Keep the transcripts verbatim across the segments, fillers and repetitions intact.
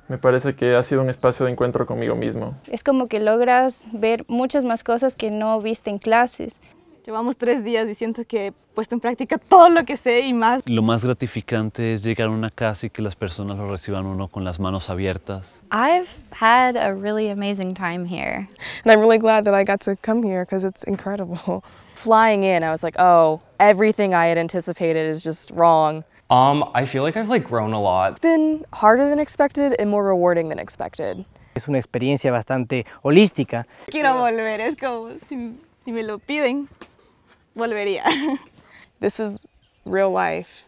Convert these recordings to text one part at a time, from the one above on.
Me parece que ha sido un espacio de encuentro conmigo mismo. Es como que logras ver muchas más cosas que no viste en clases. Llevamos tres días y siento que he puesto en práctica todo lo que sé y más. Lo más gratificante es llegar a una casa y que las personas lo reciban uno con las manos abiertas. I've had a really amazing time here. And I'm really glad that I got to come here because it's incredible. Flying in, I was like, oh, everything I had anticipated is just wrong. Um, I feel like I've like grown a lot. It's been harder than expected and more rewarding than expected. Es una experiencia bastante holística. Quiero volver, es como si, si me lo piden, volvería. This is real life.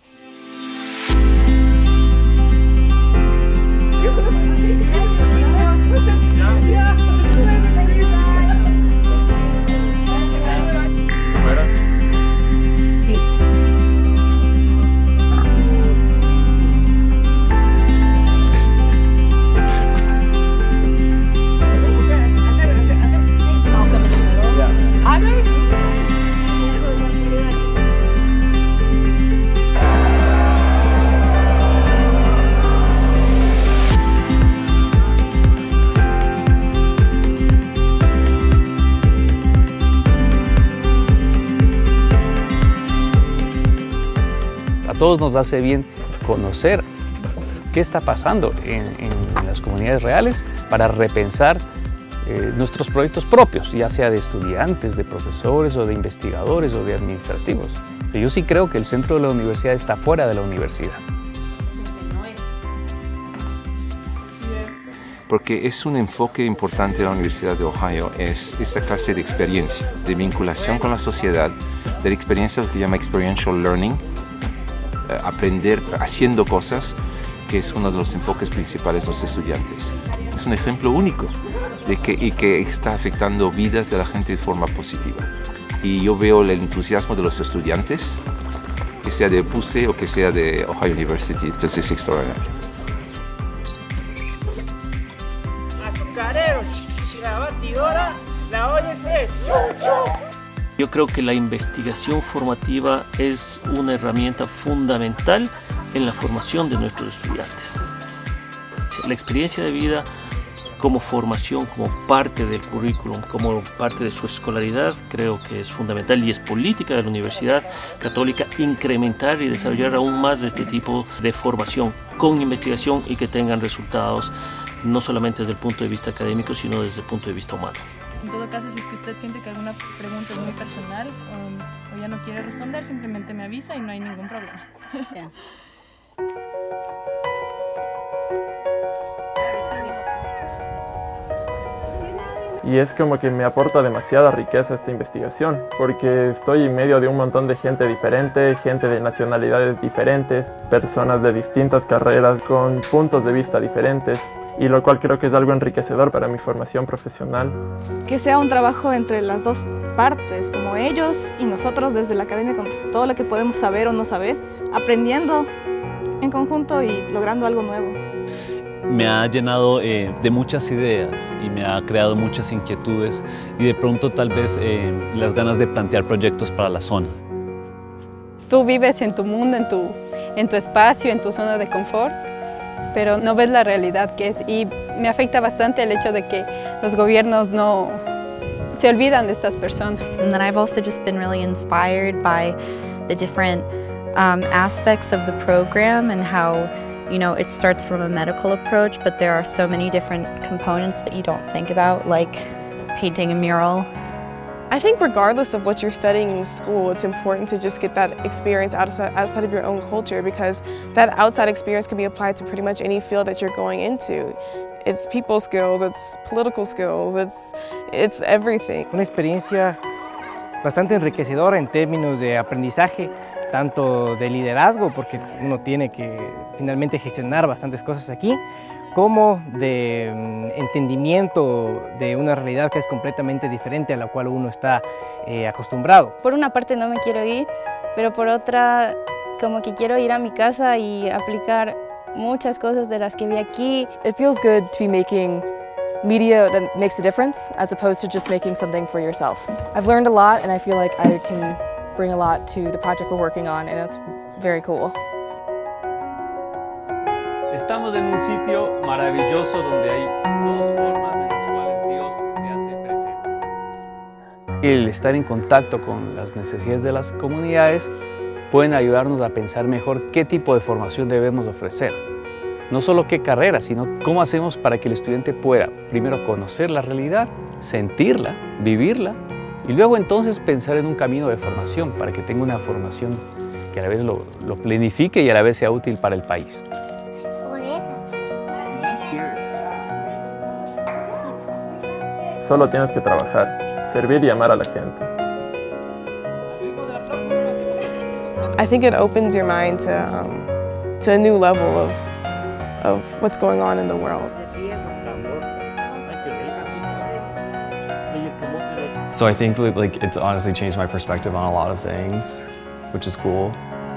A todos nos hace bien conocer qué está pasando en, en las comunidades reales para repensar eh, nuestros proyectos propios, ya sea de estudiantes, de profesores o de investigadores o de administrativos. Yo sí creo que el centro de la universidad está fuera de la universidad. Porque es un enfoque importante de la Universidad de Ohio, es esta clase de experiencia, de vinculación con la sociedad, de la experiencia, lo que llama experiential learning, aprender haciendo cosas, que es uno de los enfoques principales de los estudiantes. Es un ejemplo único de que, y que está afectando vidas de la gente de forma positiva. Y yo veo el entusiasmo de los estudiantes, que sea de P U C E o que sea de Ohio University, entonces es extraordinario. Azucarero, la batidora, la olla express. Yo creo que la investigación formativa es una herramienta fundamental en la formación de nuestros estudiantes. La experiencia de vida como formación, como parte del currículum, como parte de su escolaridad, creo que es fundamental y es política de la Universidad Católica incrementar y desarrollar aún más de este tipo de formación con investigación y que tengan resultados no solamente desde el punto de vista académico, sino desde el punto de vista humano. En todo caso, si es que usted siente que alguna pregunta es muy personal o, o ya no quiere responder, simplemente me avisa y no hay ningún problema. Yeah. Y es como que me aporta demasiada riqueza esta investigación, porque estoy en medio de un montón de gente diferente, gente de nacionalidades diferentes, personas de distintas carreras con puntos de vista diferentes, y lo cual creo que es algo enriquecedor para mi formación profesional. Que sea un trabajo entre las dos partes, como ellos y nosotros desde la academia, con todo lo que podemos saber o no saber, aprendiendo en conjunto y logrando algo nuevo. Me ha llenado eh, de muchas ideas y me ha creado muchas inquietudes y de pronto tal vez eh, las ganas de plantear proyectos para la zona. Tú vives en tu mundo, en tu, en tu espacio, en tu zona de confort, pero no ves la realidad que es, y me afecta bastante el hecho de que los gobiernos no se olvidan de estas personas. And then I've also just been really inspired by the different um, aspects of the program and how, you know, it starts from a medical approach, but there are so many different components that you don't think about, like painting a mural. I think regardless of what you're studying in school, it's important to just get that experience outside, outside of your own culture, because that outside experience can be applied to pretty much any field that you're going into. It's people skills, it's political skills, it's, it's everything. Una experiencia bastante enriquecedora en términos de aprendizaje, tanto de liderazgo, porque uno tiene que finalmente gestionar bastantes cosas aquí, como de um, entendimiento de una realidad que es completamente diferente a la cual uno está eh, acostumbrado. Por una parte no me quiero ir, pero por otra como que quiero ir a mi casa y aplicar muchas cosas de las que vi aquí. It feels good to be making media that makes a difference as opposed to just making something for yourself. I've learned a lot and I feel like I can bring a lot to the project we're working on, and that's very cool. Estamos en un sitio maravilloso donde hay dos formas en las cuales Dios se hace presente. El estar en contacto con las necesidades de las comunidades pueden ayudarnos a pensar mejor qué tipo de formación debemos ofrecer. No solo qué carrera, sino cómo hacemos para que el estudiante pueda primero conocer la realidad, sentirla, vivirla y luego entonces pensar en un camino de formación para que tenga una formación que a la vez lo, lo planifique y a la vez sea útil para el país. Solo tienes que trabajar, servir y amar a la gente. I think it opens your mind to, um, to a new level of, of what's going on in the world. So I think like it's honestly changed my perspective on a lot of things, which is cool.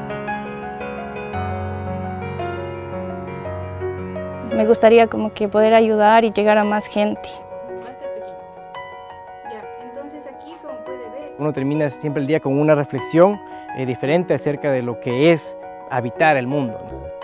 Me gustaría como que poder ayudar y llegar a más gente. Uno termina siempre el día con una reflexión eh, diferente acerca de lo que es habitar el mundo.